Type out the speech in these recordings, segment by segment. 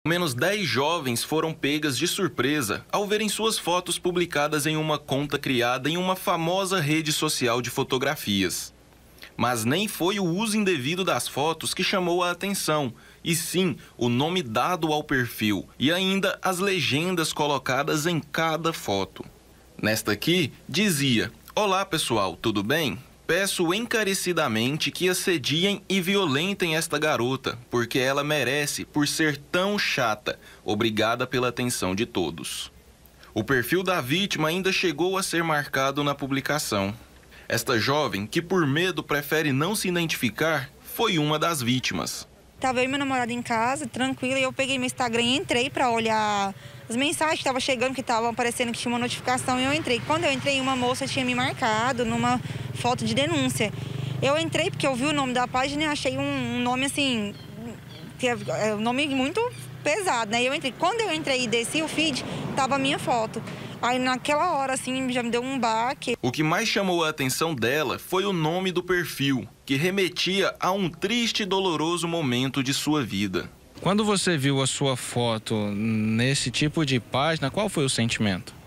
Menos 10 jovens foram pegas de surpresa ao verem suas fotos publicadas em uma conta criada em uma famosa rede social de fotografias. Mas nem foi o uso indevido das fotos que chamou a atenção, e sim o nome dado ao perfil e ainda as legendas colocadas em cada foto. Nesta aqui, dizia: "Olá pessoal, tudo bem? Peço encarecidamente que assediem e violentem esta garota, porque ela merece por ser tão chata. Obrigada pela atenção de todos." O perfil da vítima ainda chegou a ser marcado na publicação. Esta jovem, que por medo prefere não se identificar, foi uma das vítimas. Tava eu e meu namorado em casa, tranquila, e eu peguei meu Instagram e entrei para olhar as mensagens que estavam chegando, que estavam aparecendo, que tinha uma notificação, e eu entrei. Quando eu entrei, uma moça tinha me marcado numa foto de denúncia. Eu entrei porque eu vi o nome da página e achei um nome assim, que é um nome muito pesado, né? Eu entrei. Quando eu entrei e desci o feed, tava a minha foto. Aí naquela hora, assim, já me deu um baque. O que mais chamou a atenção dela foi o nome do perfil, que remetia a um triste e doloroso momento de sua vida. Quando você viu a sua foto nesse tipo de página, qual foi o sentimento?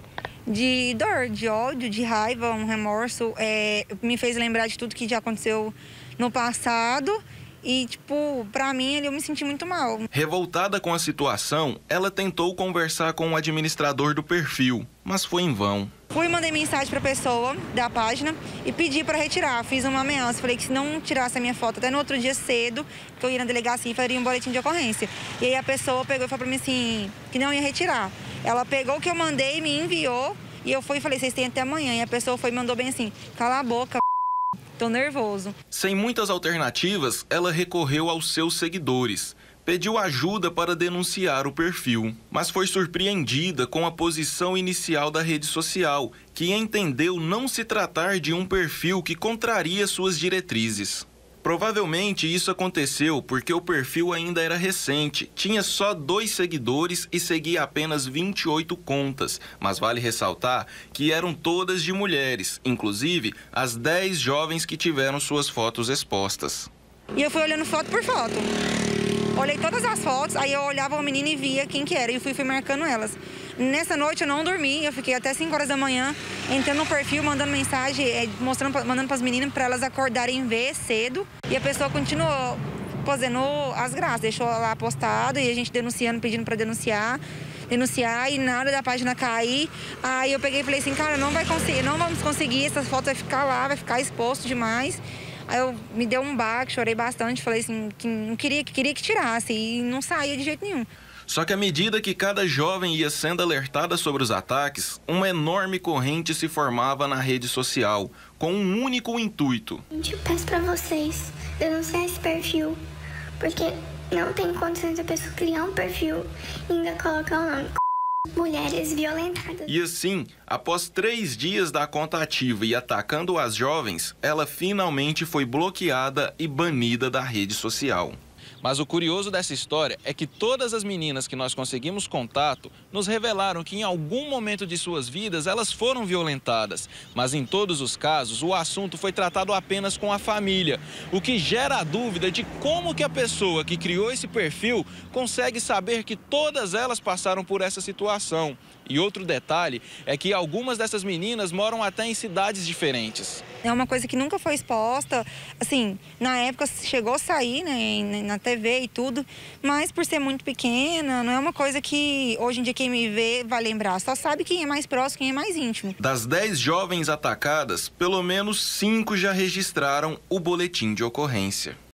De dor, de ódio, de raiva, um remorso. Me fez lembrar de tudo que já aconteceu no passado. E, tipo, pra mim, eu me senti muito mal. Revoltada com a situação, ela tentou conversar com o administrador do perfil, mas foi em vão. Fui e mandei mensagem pra pessoa da página e pedi pra retirar. Fiz uma ameaça, falei que se não tirasse a minha foto até no outro dia cedo, que eu ia na delegacia e faria um boletim de ocorrência. E aí a pessoa pegou e falou pra mim assim, que não ia retirar. Ela pegou o que eu mandei, me enviou, e eu fui e falei, vocês têm até amanhã. E a pessoa foi e mandou bem assim, cala a boca, tô nervoso. Sem muitas alternativas, ela recorreu aos seus seguidores. Pediu ajuda para denunciar o perfil, mas foi surpreendida com a posição inicial da rede social, que entendeu não se tratar de um perfil que contraria suas diretrizes. Provavelmente isso aconteceu porque o perfil ainda era recente, tinha só 2 seguidores e seguia apenas 28 contas, mas vale ressaltar que eram todas de mulheres, inclusive as 10 jovens que tiveram suas fotos expostas. E eu fui olhando foto por foto. Olhei todas as fotos, aí eu olhava uma menina e via quem que era, e fui marcando elas. Nessa noite eu não dormi, eu fiquei até 5 horas da manhã, entrando no perfil, mandando mensagem, mandando para as meninas para elas acordarem e ver cedo. E a pessoa continuou fazendo as graças, deixou lá postado e a gente denunciando, pedindo para denunciar e na hora da página cair, aí eu peguei e falei assim, cara, não vamos conseguir, essas fotos vai ficar lá, vai ficar exposto demais. Aí me deu um baque, chorei bastante, falei assim, que não queria que tirasse e não saía de jeito nenhum. Só que à medida que cada jovem ia sendo alertada sobre os ataques, uma enorme corrente se formava na rede social, com um único intuito. Eu peço pra vocês denunciar esse perfil, porque não tem condições da pessoa criar um perfil e ainda colocar o nome mulheres violentadas. E assim, após 3 dias da conta ativa e atacando as jovens, ela finalmente foi bloqueada e banida da rede social. Mas o curioso dessa história é que todas as meninas que nós conseguimos contato nos revelaram que em algum momento de suas vidas elas foram violentadas. Mas em todos os casos, o assunto foi tratado apenas com a família, o que gera a dúvida de como que a pessoa que criou esse perfil consegue saber que todas elas passaram por essa situação. E outro detalhe é que algumas dessas meninas moram até em cidades diferentes. É uma coisa que nunca foi exposta, assim, na época chegou a sair, né, na TV e tudo, mas por ser muito pequena, não é uma coisa que hoje em dia quem me vê vai lembrar, só sabe quem é mais próximo, quem é mais íntimo. Das 10 jovens atacadas, pelo menos 5 já registraram o boletim de ocorrência.